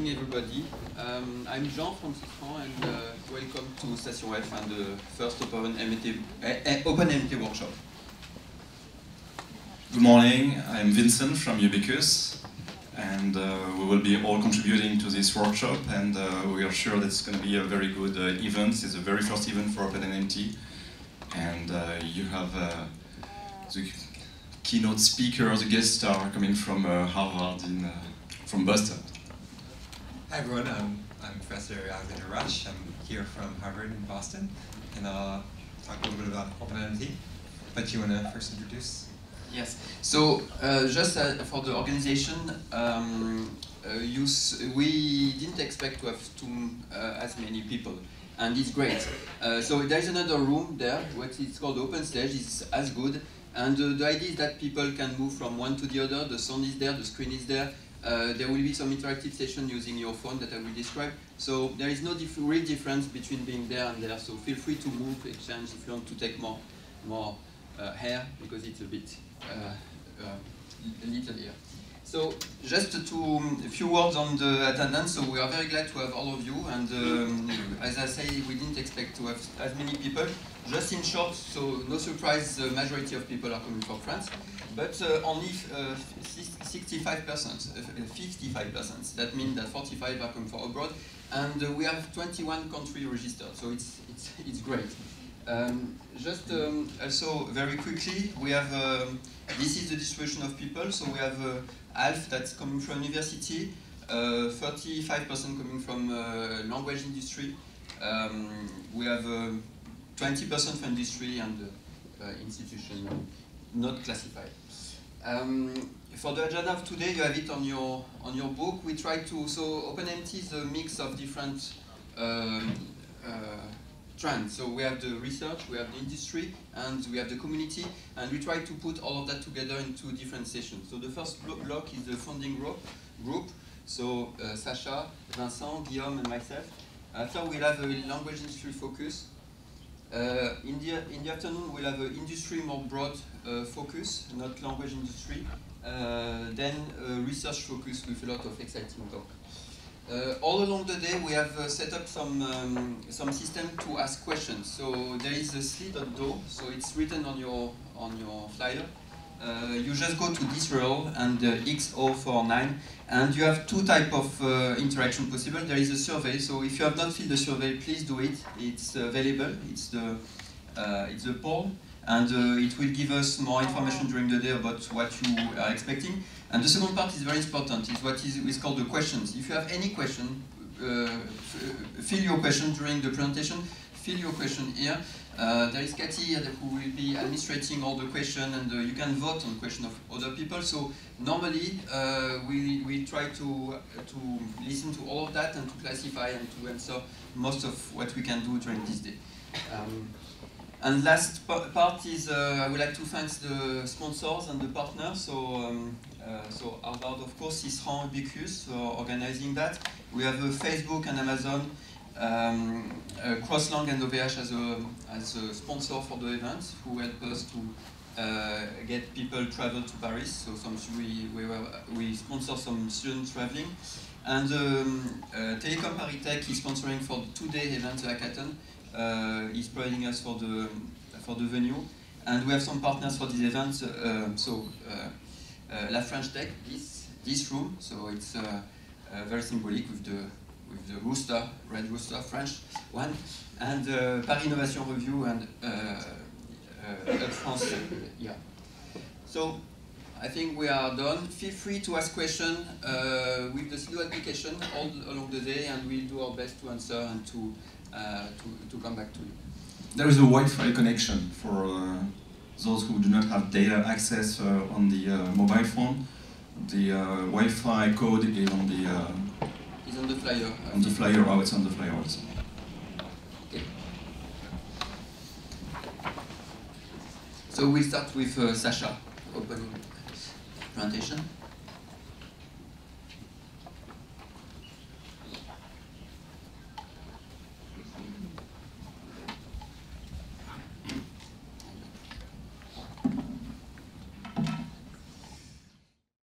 everybody. I'm Jean from Sisran and welcome to Station F and the first OpenMT workshop. Good morning, I'm Vincent from Ubicus, and we will be all contributing to this workshop, and we are sure that it's going to be a very good event. It's the very first event for OpenMT, and you have the keynote speaker, the guest star, coming from Harvard from Boston. Hi everyone, I'm Professor Alexander Rush. I'm here from Harvard in Boston, and I'll talk a little bit about OpenMT. But you want to first introduce? Yes, so just for the organization, we didn't expect to have as many people, and it's great. So there's another room there, what is called Open Stage, is as good, and the idea is that people can move from one to the other, the sound is there, the screen is there. There will be some interactive session using your phone that I will describe. So there is no real difference between being there and there. So feel free to move, exchange if you want to take more hair, because it's a bit little here. So just a few words on the attendance. So we are very glad to have all of you. And as I say, we didn't expect to have as many people. Just in short, so no surprise, the majority of people are coming from France. But only 65%, 55%. That means that 45 are coming from abroad, and we have 21 countries registered. So it's great. Just also very quickly, we have this is the distribution of people. So we have half that's coming from university, 35% coming from language industry. We have 20% from industry and institution not classified. For the agenda of today, you have it on your book. We try to, so OpenMT is a mix of different trends. So we have the research, we have the industry, and we have the community, and we try to put all of that together into different sessions. So the first block is the funding group. So Sacha, Vincent, Guillaume, and myself. After we'll have a language industry focus. In the afternoon, we'll have an industry more broad focus, not language industry. Then research focus with a lot of exciting talk. All along the day, we have set up some system to ask questions. So there is a Sli.do, so it's written on your flyer. You just go to this URL and X049, and you have two types of interaction possible. There is a survey, so if you have not filled the survey, please do it. It's available. It's the poll, and it will give us more information during the day about what you are expecting. And the second part is very important. It's what is called the questions. If you have any question, fill your question during the presentation. Fill your question here. There is Cathy here who will be administrating all the questions, and you can vote on questions of other people. So normally we try to listen to all of that and to classify and to answer most of what we can do during this day. And last part is I would like to thank the sponsors and the partners. So Harvard, of course, Sisran, Ubicus for organizing that. We have Facebook and Amazon. Crosslang and OVH as a sponsor for the event, who help us to get people travel to Paris. So we sponsor some students traveling, and Telecom Paris is sponsoring for the two-day event, the hackathon. He's providing us for the venue, and we have some partners for this event. La French Tech, this room. So it's very symbolic with the rooster, red rooster, French one, and Paris Innovation Review and Up France. Yeah. So I think we are done. Feel free to ask questions with the Slido application all along the day, and we'll do our best to answer and to come back to you. There is a Wi-Fi connection for those who do not have data access on the mobile phone. The Wi-Fi code is on the on the flyer. On the flyer, oh, it's on the flyer also. Okay. So we'll start with Sacha opening presentation.